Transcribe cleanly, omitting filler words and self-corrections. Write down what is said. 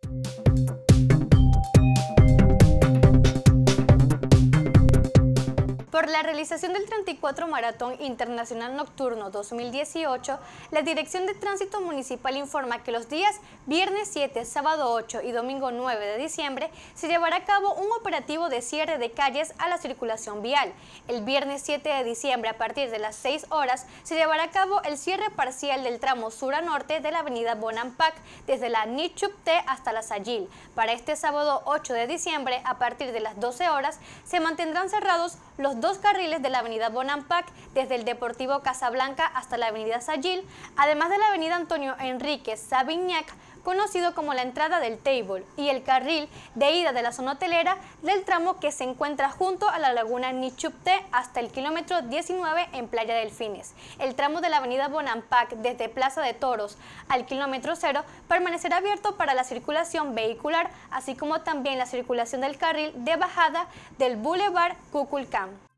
Por la realización del 34 Maratón Internacional Nocturno 2018, la Dirección de Tránsito Municipal informa que los días viernes 7, sábado 8 y domingo 9 de diciembre se llevará a cabo un operativo de cierre de calles a la circulación vial. El viernes 7 de diciembre, a partir de las 6 horas, se llevará a cabo el cierre parcial del tramo sur a norte de la avenida Bonampak, desde la Nichupté hasta la Sayil. Para este sábado 8 de diciembre, a partir de las 12 horas, se mantendrán cerrados los dos carriles de la avenida Bonampak, desde el Deportivo Casablanca hasta la avenida Sayil, además de la avenida Antonio Enríquez Savignac, conocido como la entrada del Table, y el carril de ida de la zona hotelera del tramo que se encuentra junto a la laguna Nichupté hasta el kilómetro 19 en Playa Delfines. El tramo de la avenida Bonampak desde Plaza de Toros al kilómetro 0 permanecerá abierto para la circulación vehicular, así como también la circulación del carril de bajada del Boulevard Kukulcán.